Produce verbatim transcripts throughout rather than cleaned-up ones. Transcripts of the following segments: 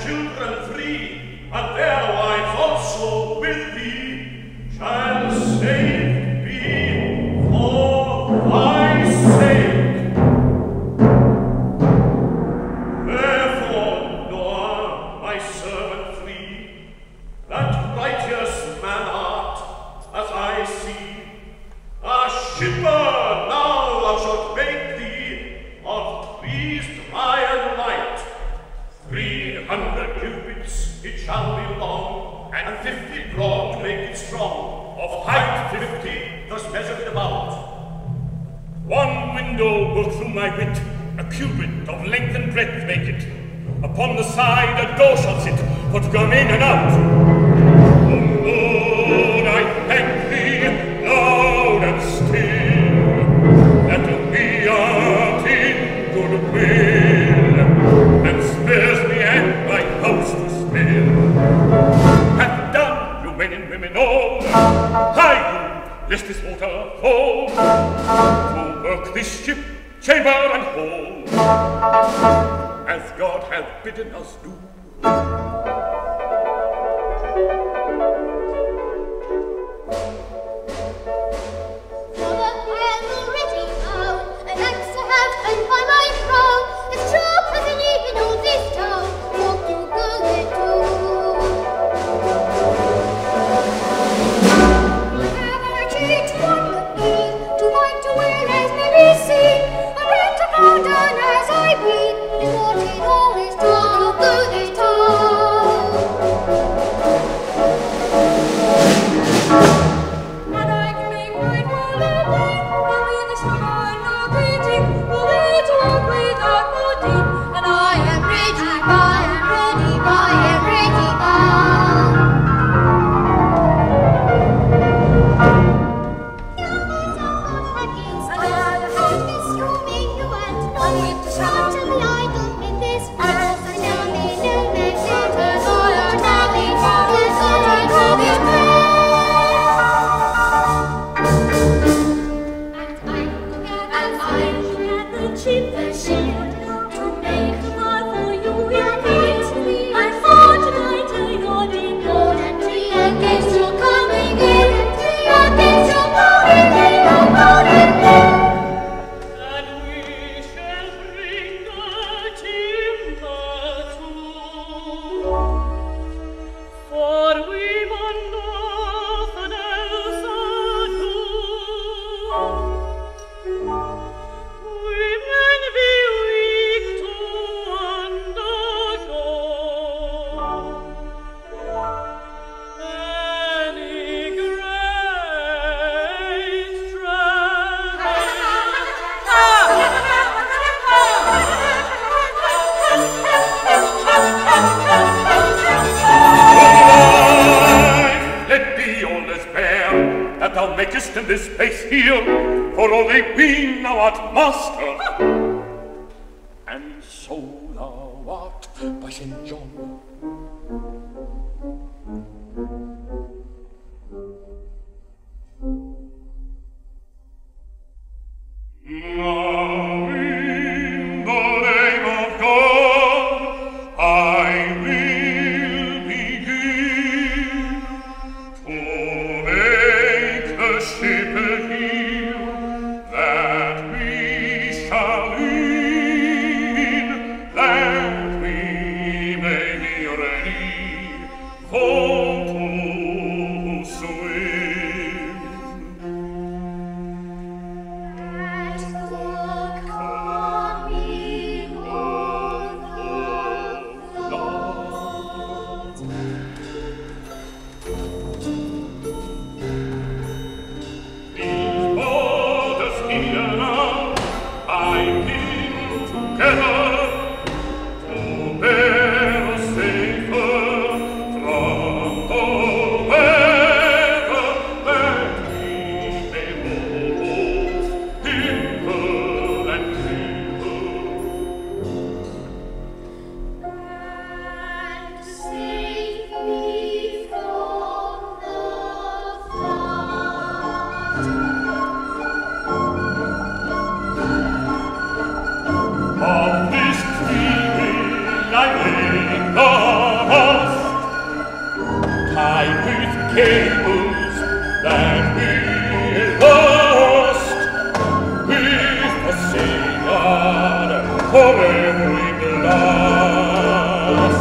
children free, and their wives also with thee, shall saved be for thy sake. Therefore, Noah, my servant free, that righteous man art, as I see, a shipper now thou shalt make thee of trees dry and light. Three hundred cubits it shall be long, and fifty broad to make it strong, of height fifty, thus measured about. One window will through my wit a cubit of length and breadth make it. Upon the side a door shall sit, for to come in and out. O Lord, I thank thee, loud and still, that we art in good will, and spares me and my house to spill. Hath done, you men and women all, hie you, lest this water fall, to work this ship, chamber and hall, as God hath bidden us do. In this place here, for all they be thou art master, and so thou art by Saint John. Now in the name of God, I will begin to make the ship here that we shall in, that we may be ready for to swim. At the coming of the Lord. These borders here now bind in together to bear us safer from all weather, that we may both hinder and hinder, and save me from the flood. Of this tree will I make the cables that we lost, with the Savior forever in the last.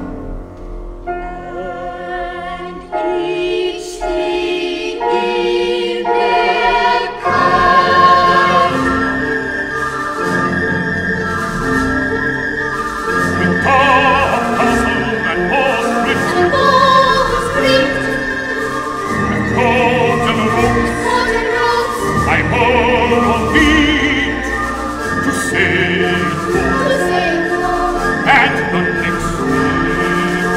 And each sleeping there comes with top, castle, and bowsprit, and bowsprit, with cords and ropes, cords and ropes, I hold on feet to sail to sail home. at the next sleep.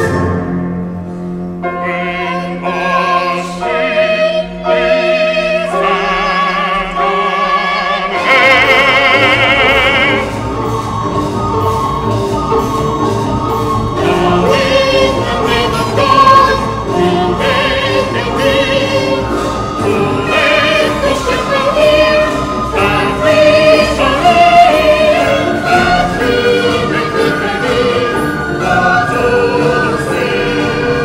When our ship is at an end, The wind, the wind of God, will make it big. to let the ship go in, And we shall sail, and we will be ready, for to sail.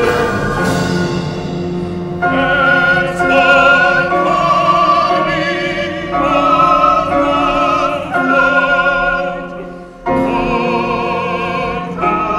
as the coming of the flood, the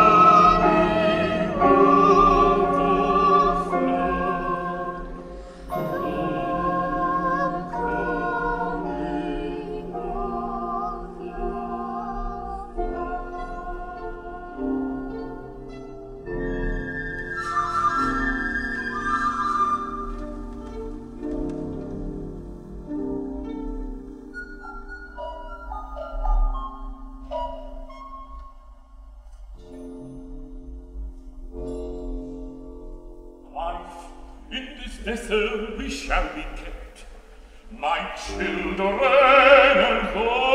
Life in this vessel we shall be kept, my children at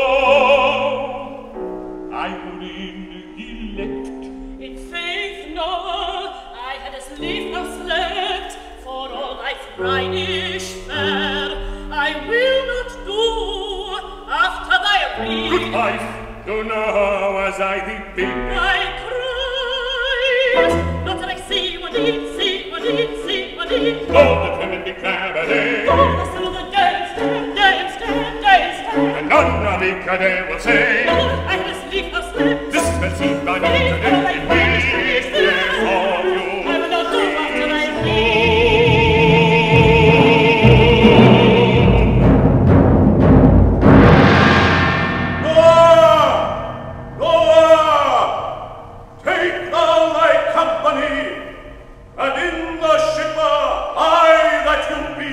home. I would elect In faith, no, I had as lief nor slept, for all life's brinish fare I will not do after thy appeal. good life, do now as I thee bid. I cried, not that I see what it, see what it, see what it. Lord, the women be cavalier, Oh, the still the dance, dance, dance, dance, dance. and none of the cadet will say, No, I had as lief nor slept. this will seem by no today, it will is there for you. I will not do after thy appeal. Noah! Noah! Take thou thy company, and in the shipper I that you be.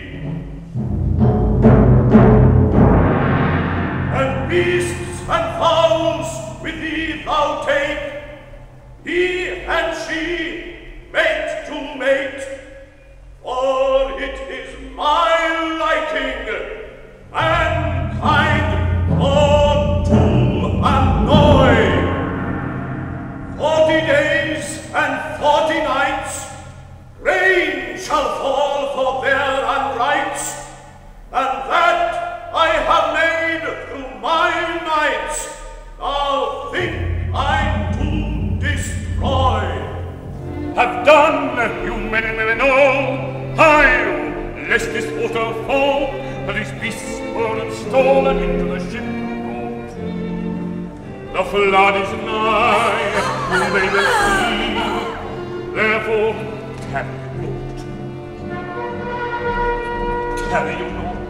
And beasts and fowls with thee thou take, he and she, mate to mate. For it is my liking, mankind ought to annoy. Forty days and forty nights, rain shall fall for their unrights, and that I have made through my nights. Thou think I'm to destroy. Have done, you men and women all, hide, lest this water fall, and these beasts were stolen into the ship brought. The flood is nigh, and they will see, therefore tarry you not. Tarry you not.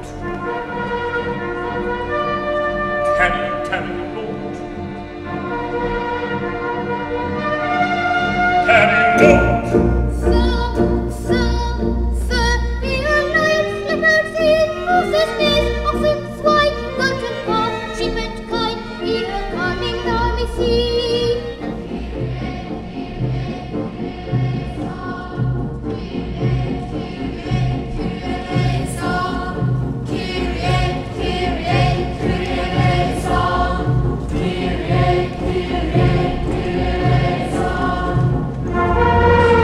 Tarry, tarry you not. Tarry you not. Sir, sir, sir, here lies leopards, deer, horses, mares, oxen, swine, goat and calf, sheep and kine, here coming down the sea. Kyrie, Kyrie, Kyrie, Kyrie, Kyrie,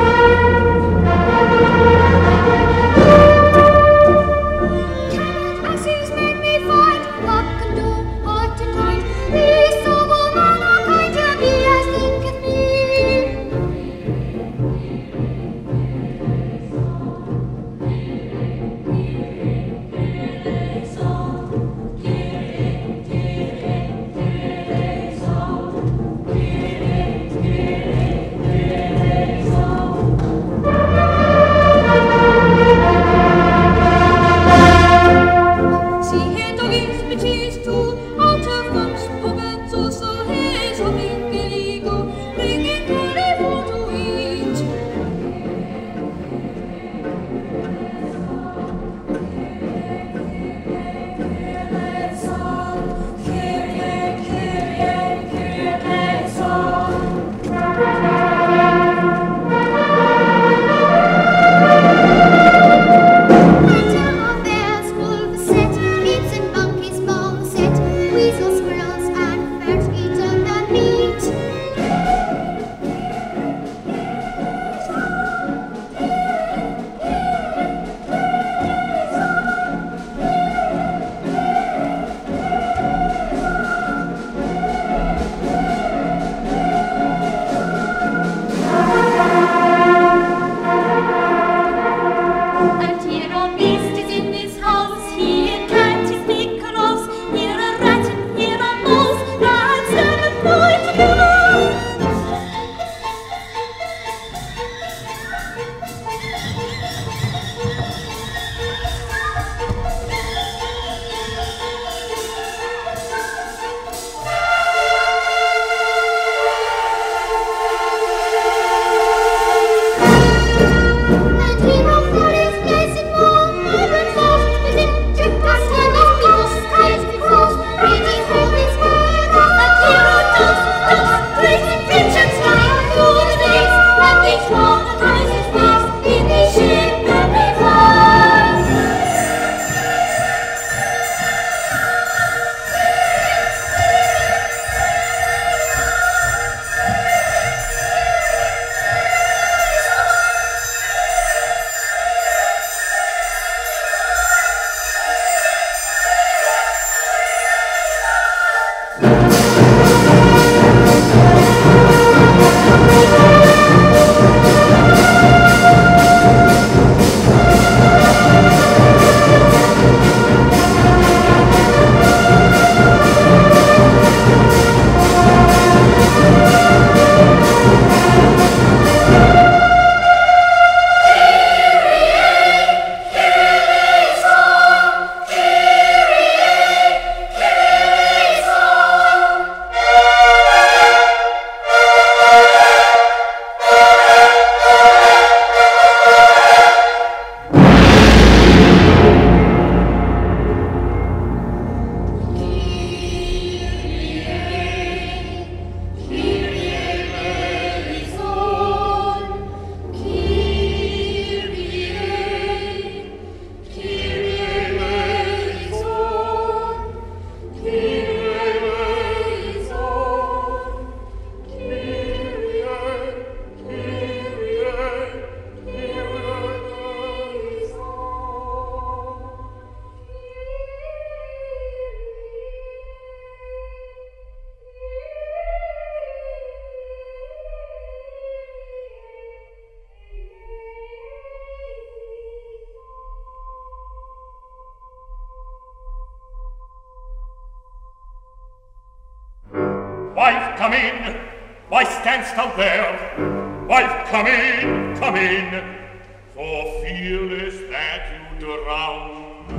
come in. Why standst thou there? Wife, come in, come in. For fearless that you drown.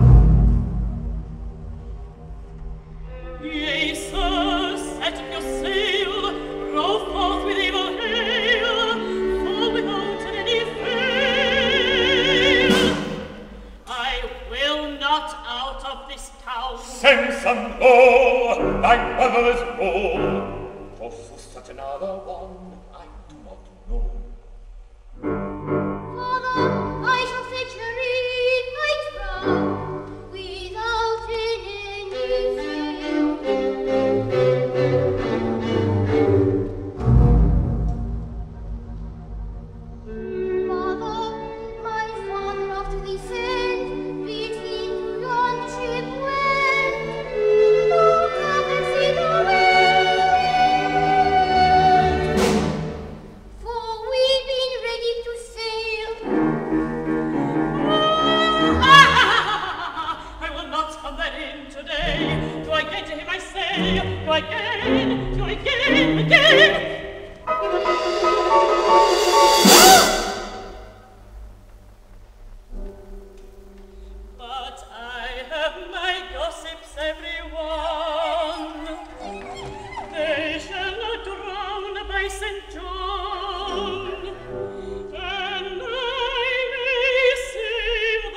Yea, sir, set your sail, row forth with evil hail, fall without any fail. I will not out of this town. Sense and law, thy mother's role. For such another one, I do not know. Father, I shall fetch her in, I trow, without any fear. Mother, my father after thee sent, bid thee to yon ship wend. Oh, come and see the wind. For we've been ready to sail. I will not come therein today. Go again to him, I say. Go again, go again, again. But I have my gossips, everyone. They shall not drown by Saint John, and I may save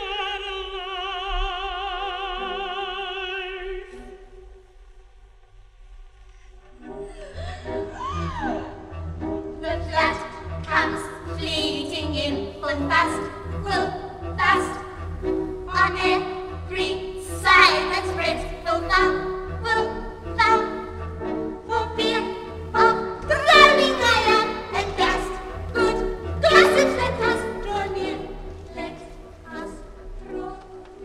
their life. The flat comes fleeting in full fast, full fast. On every side that spreads full down, full down. For fear of drowning I am and gast. Good gossips, let us draw near. Let us draw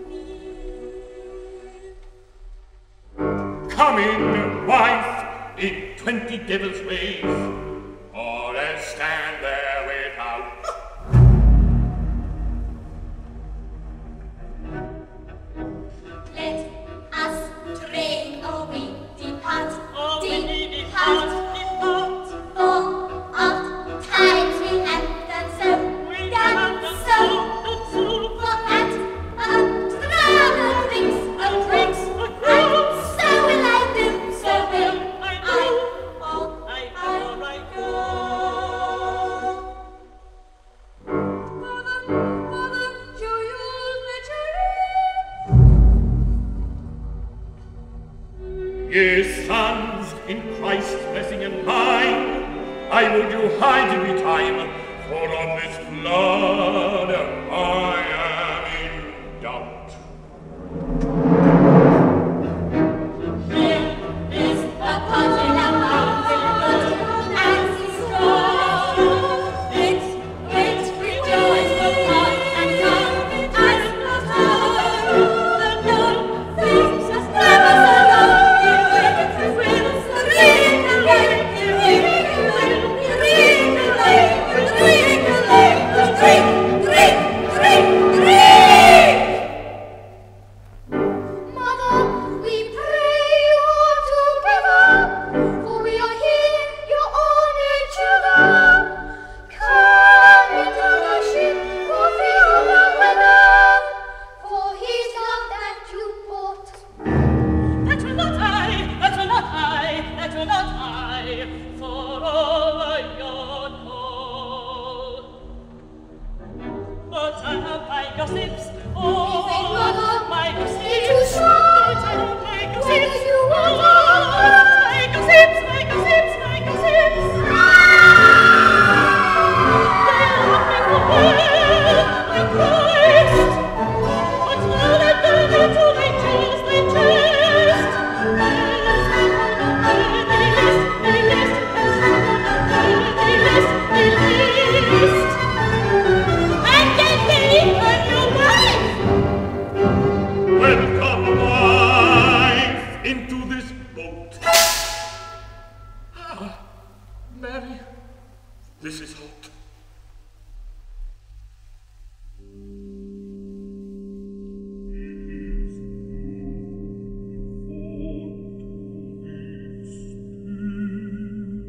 near. Come in, wife, in twenty devil's ways, or else stand there without. Let us train, or we depart, Oh, we depart. depart, depart. For oft times we have done so, We done have done so. so, done so. For at a drown drinks, a drinks, and so will I do, so will I I. do. Oh, I go, I go. Mother, mother, show you the Ye sons, in Christ's blessing and mine, I would you hide me time, for on this flood I am in doubt. There is a potion of mountain good, and he's strong. It, it rejoices the God and God, and the God. The known things as never so long. It will read the light, it will read the light, it will read the light, drink, drink, drink, drink. Mother, we pray you all together, for we are here, your honored children. Come into the ship, for fear of the weather, for he's come that you brought. That will not I, that will not I, that will not I, for all your call. But I have my gossips, oh, Mother, my gossips. it was wrong. But I have my What gossips, do you want? oh, my gossips, my gossips, my gossips. They love me for well, my Christ. But now let them into thy jest, thy jest. They list, they list, they list, they list. And get me on your wife. Welcome, wife, into this boat. Ah, Mary, this is hot. It is good for to be still.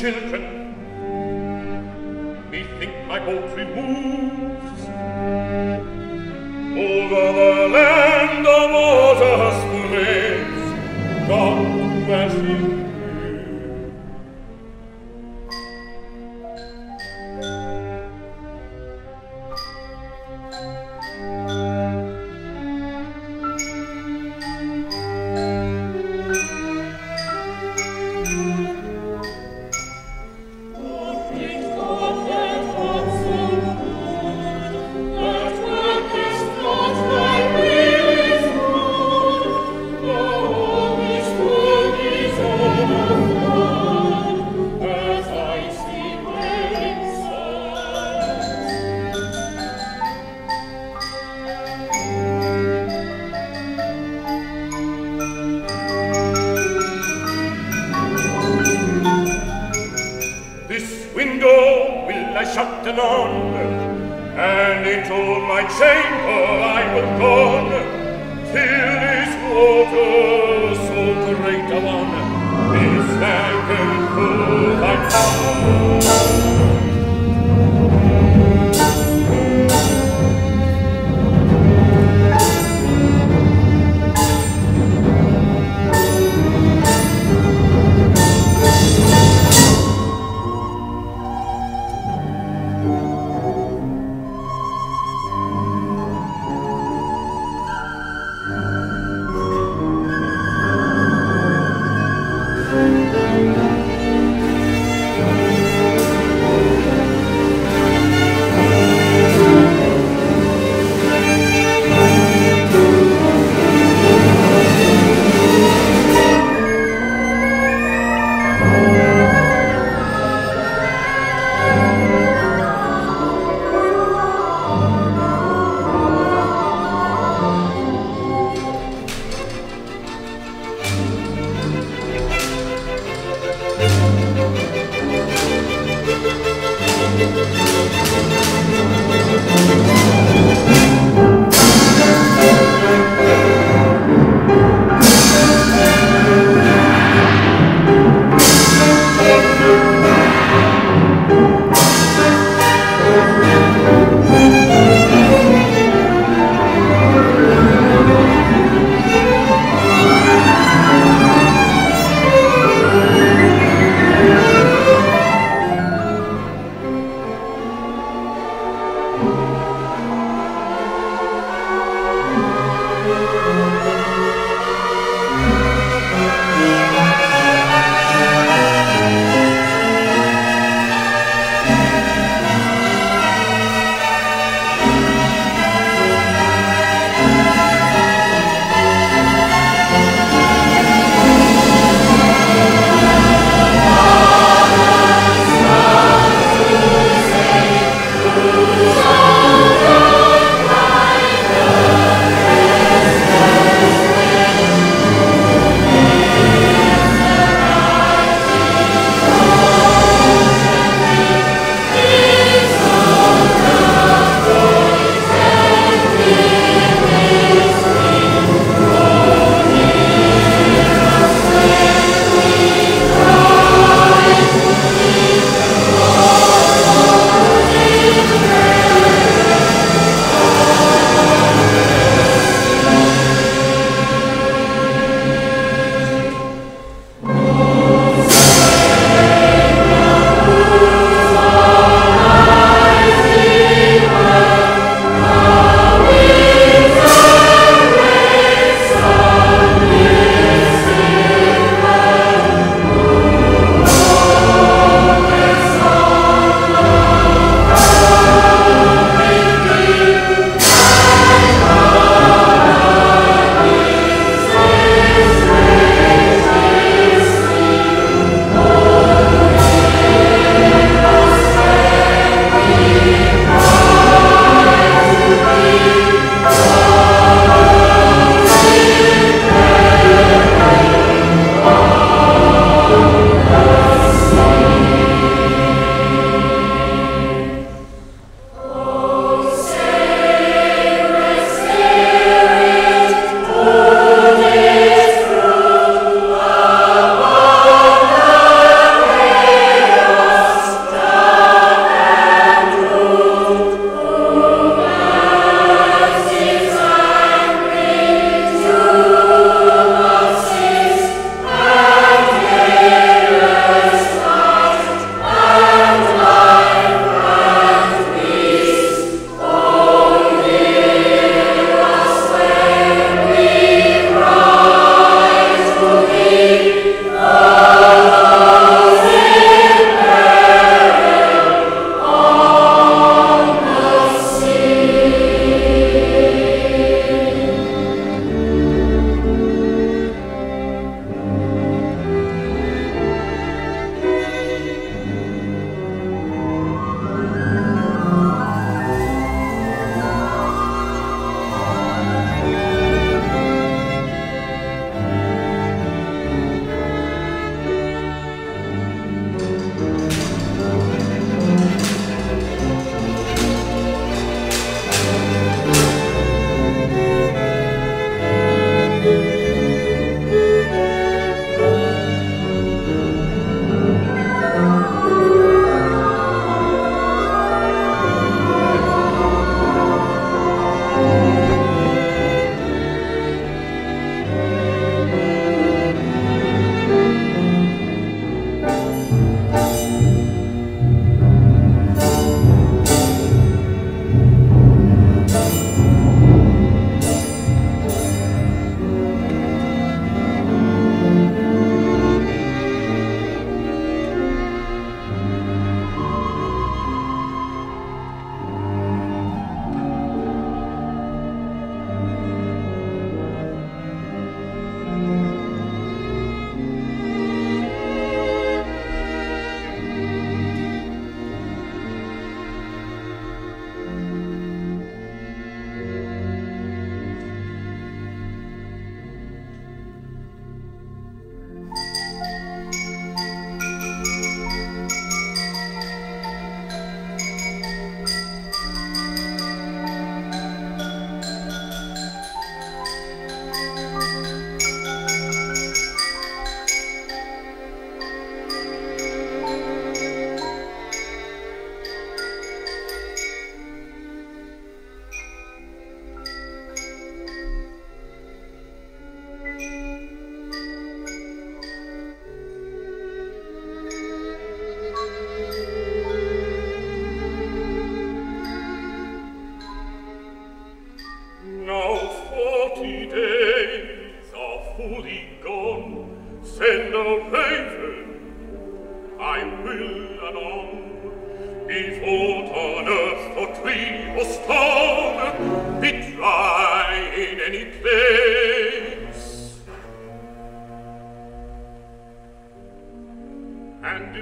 children. Methink my boat removes over the land of water spreads, gone where she lives. Shut anon, and into my chamber I will gone, till this water, so great a one, is like a cool I found. Thank you.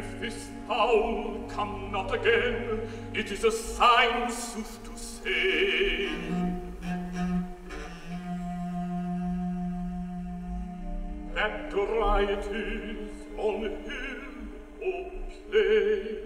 if this fowl come not again, it is a sign, sooth to say, that riot is on hill or plain.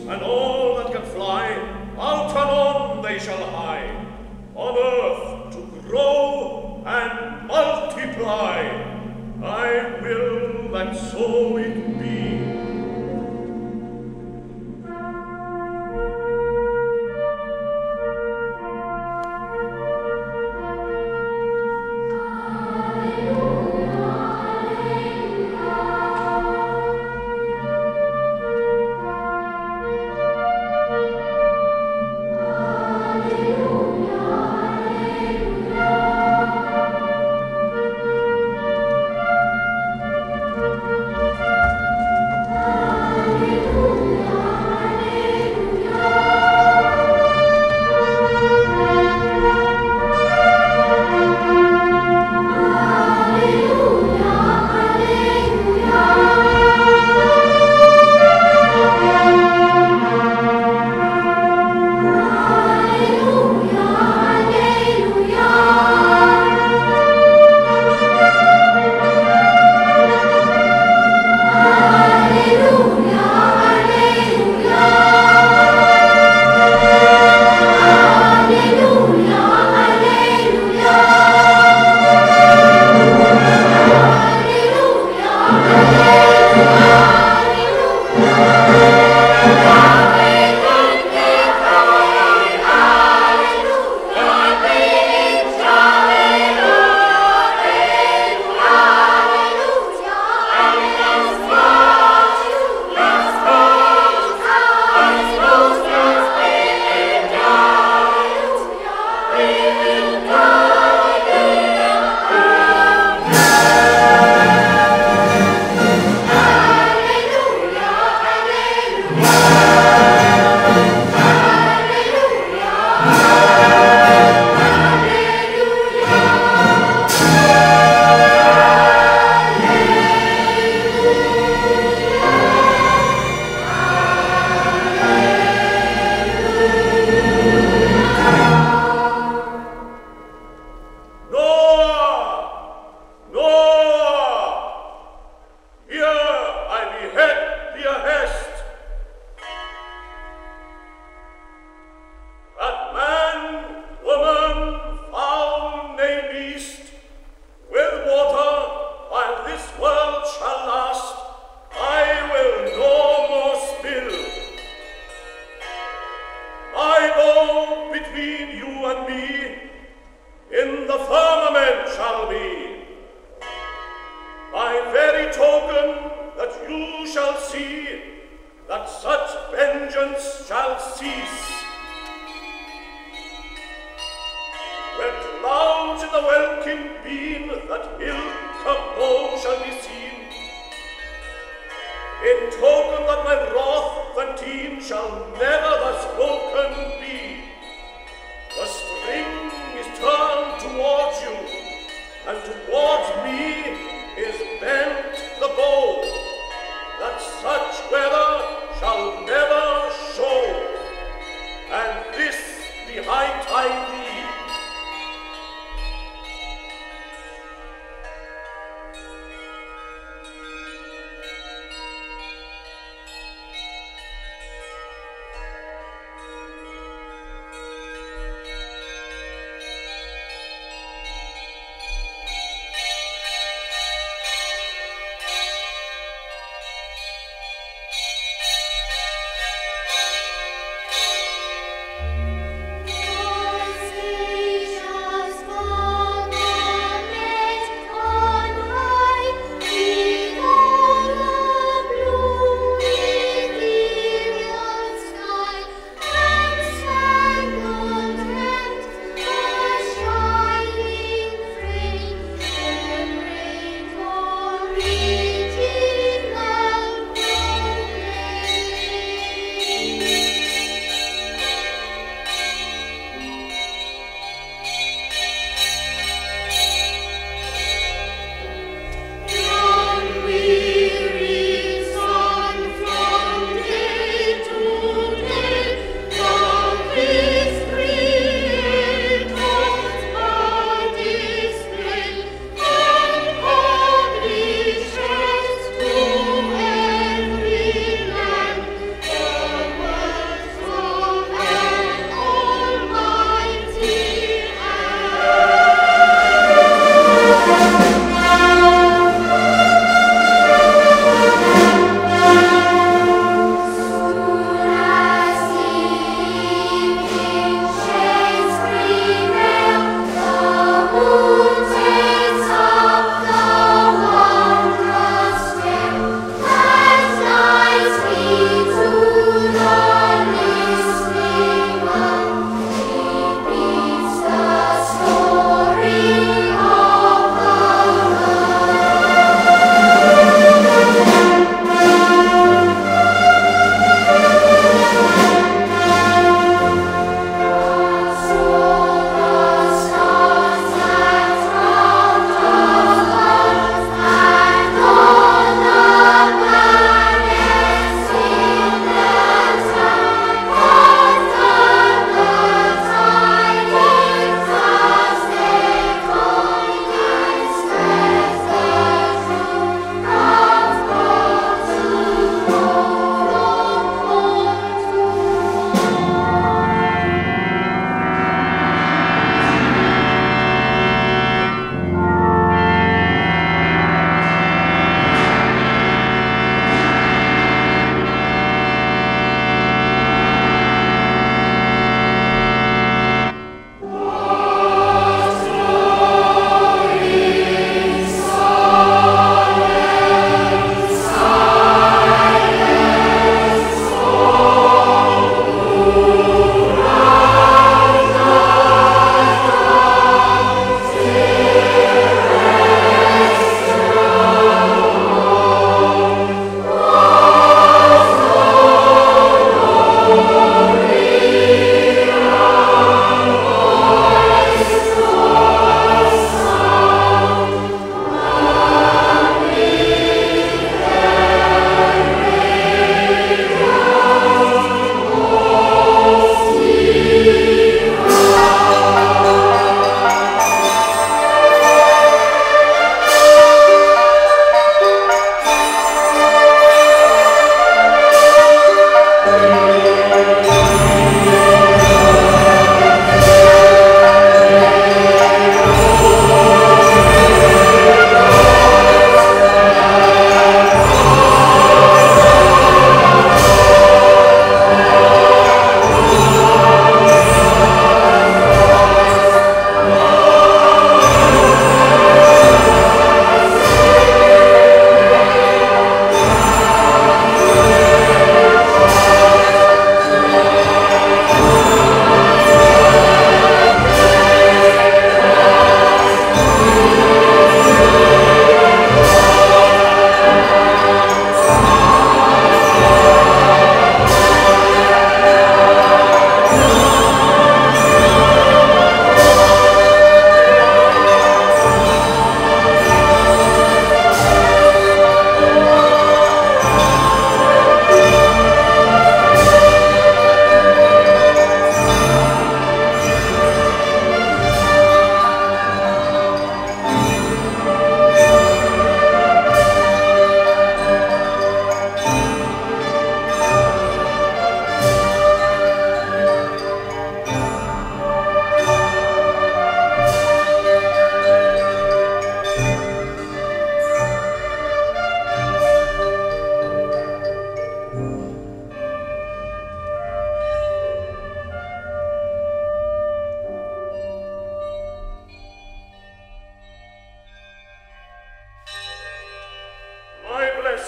and all that can fly, out and on they shall hie, on earth to grow and multiply. I will that so it be.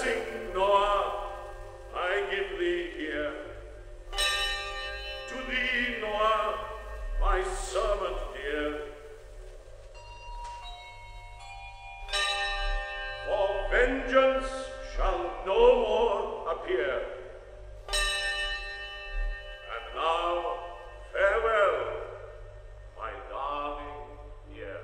blessing, Noah, I give thee here. To thee, Noah, my servant dear. For vengeance shall no more appear. And now, farewell, my darling dear.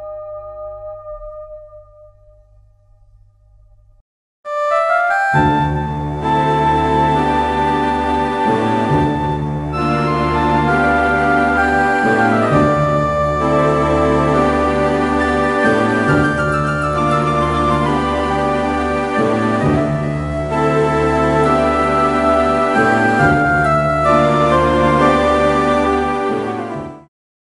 Thank you.